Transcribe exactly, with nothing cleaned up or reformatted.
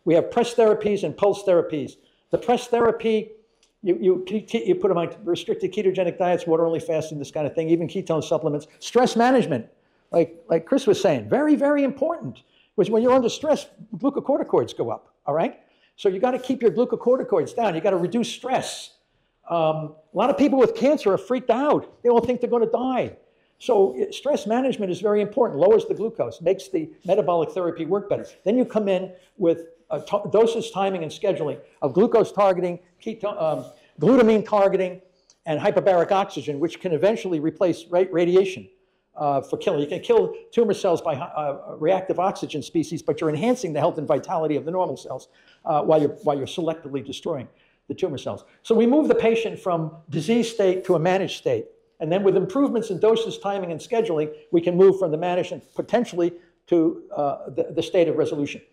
We have press therapies and pulse therapies. The press therapy, you, you, you put them on restricted ketogenic diets, water-only fasting, this kind of thing, even ketone supplements. Stress management, like, like Chris was saying, very, very important. Because when you're under stress, glucocorticoids go up, all right? So you got to keep your glucocorticoids down. You got to reduce stress. Um, a lot of people with cancer are freaked out. They all think they're going to die. So stress management is very important, lowers the glucose, makes the metabolic therapy work better. Then you come in with uh, dosage, timing, and scheduling of glucose targeting, keto, um, glutamine targeting, and hyperbaric oxygen, which can eventually replace ra radiation uh, for killing. You can kill tumor cells by uh, reactive oxygen species, but you're enhancing the health and vitality of the normal cells uh, while, you're, while you're selectively destroying the tumor cells. So we move the patient from disease state to a managed state. And then with improvements in doses, timing, and scheduling, we can move from the managed and potentially to uh, the, the state of resolution.